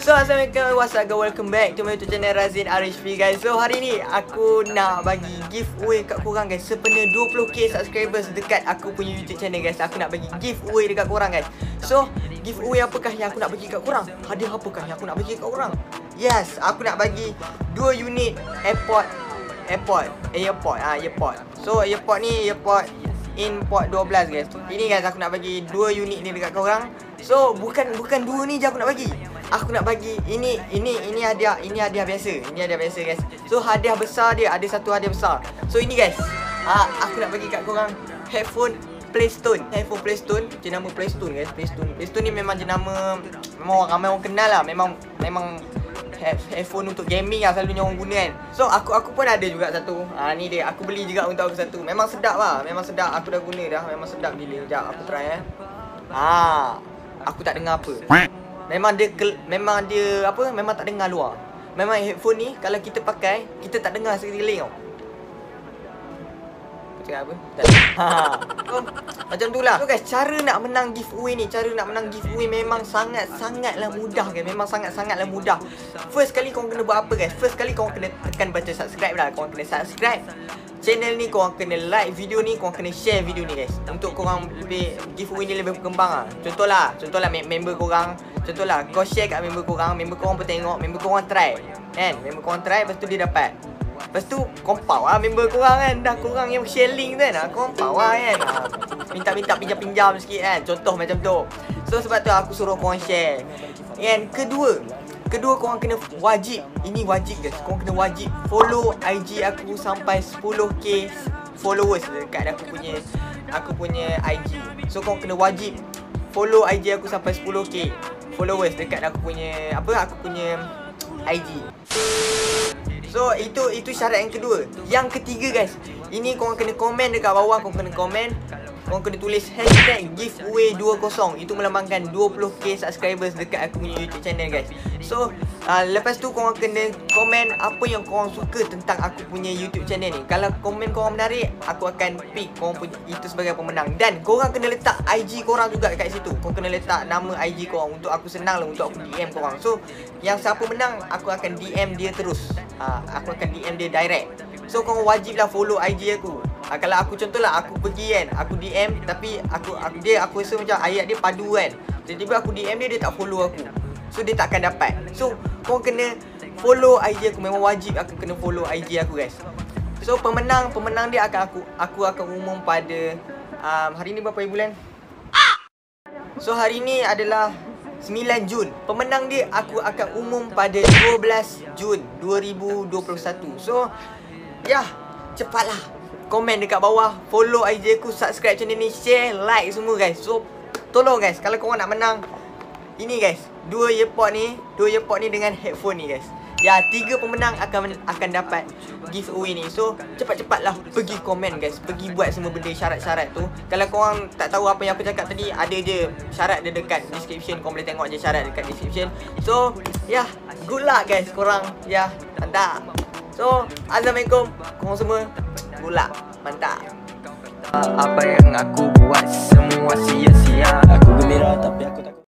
So assalamualaikum, what's up guys, welcome back to my YouTube channel Razin RHP guys. So hari ni aku nak bagi giveaway kat korang guys. Sempena 20k subscribers dekat aku punya YouTube channel guys, aku nak bagi giveaway dekat korang guys. So giveaway apakah yang aku nak bagi kat korang? Hadiah apakah yang aku nak bagi kat korang? Yes, aku nak bagi 2 unit earpod. So earpod ni earpod Import 12 guys. Ini guys, aku nak bagi 2 unit ni dekat korang. So bukan 2 ni je aku nak bagi. Aku nak bagi ini hadiah, ini hadiah biasa. Ini hadiah biasa guys. So hadiah besar dia, ada satu hadiah besar. So ini guys, aku nak bagi kat korang headphone Playstone. Headphone Playstone, jenama Playstone guys. Playstone ni memang jenama, memang ramai orang kenal lah. Memang headphone untuk gaming lah selalunya orang guna kan. So aku pun ada juga satu. Ni dia, aku beli juga untuk aku satu. Memang sedap lah, memang sedap. Aku dah guna dah, memang sedap gila. Sekejap aku try aku tak dengar apa. Memang dia apa, memang tak dengar luar. Memang headphone ni kalau kita pakai, kita tak dengar sekeliling tau. Cakap apa? Macam tu lah. So guys, cara nak menang giveaway ni, memang sangatlah mudah guys. Memang sangatlah mudah. First kali korang kena buat apa guys? First kali korang kena tekan button subscribe lah. Korang kena subscribe channel ni, korang kena like video ni, korang kena share video ni guys. Untuk korang lebih, giveaway ni lebih berkembang lah. Contohlah member korang. Contohlah kau share kat member korang pun tengok, member korang try kan? Member korang try, lepas tu dia dapat. Lepas tu kompau lah member korang kan. Dah korang yang share link tu kan, kompau lah kan. Minta pinjam sikit kan. Contoh macam tu. So sebab tu aku suruh korang share kan. Kedua korang kena wajib. Ini wajib guys. Korang kena wajib follow IG aku sampai 10k followers dekat aku punya IG. So korang kena wajib follow IG aku sampai 10k followers dekat aku punya IG. So itu syarat yang kedua. Yang ketiga guys, ini korang kena komen dekat bawah. Korang kena tulis hashtag giveaway 20. Itu melambangkan 20k subscribers dekat aku punya YouTube channel guys. So lepas tu korang kena komen apa yang korang suka tentang aku punya YouTube channel ni. Kalau komen korang menarik, aku akan pick korang punya itu sebagai pemenang. Dan korang kena letak IG korang juga kat situ. Korang kena letak nama IG korang untuk aku senang lah untuk aku DM korang. So yang siapa menang, aku akan DM dia terus. Aku akan DM dia direct. So korang wajiblah follow IG aku. Kalau aku contohlah, aku pergi kan, aku DM tapi aku rasa macam ayat dia padu kan. Tiba-tiba aku DM dia tak follow aku. So dia tak akan dapat. So korang kena follow IG aku. Memang wajib aku kena follow IG aku guys. So pemenang dia aku akan umum pada hari ni berapa bulan? So hari ni adalah 9 Jun. Pemenang dia aku akan umum pada 12 Jun 2021. So cepatlah komen dekat bawah, follow IG aku, subscribe channel ni, share, like semua guys. So tolong guys, kalau korang nak menang ini guys, 2 earpod ni dengan headphone ni guys. 3 pemenang akan dapat giveaway ni. So cepat-cepatlah pergi komen guys, pergi buat semua benda syarat-syarat tu. Kalau korang tak tahu apa yang aku cakap tadi, ada je syarat dia dekat description. Korang boleh tengok je syarat dekat description. So good luck guys korang. Mantap. So assalamualaikum korang semua, good luck, mantap. Apa yang aku buat semua sia-sia. Aku gembira tapi aku tak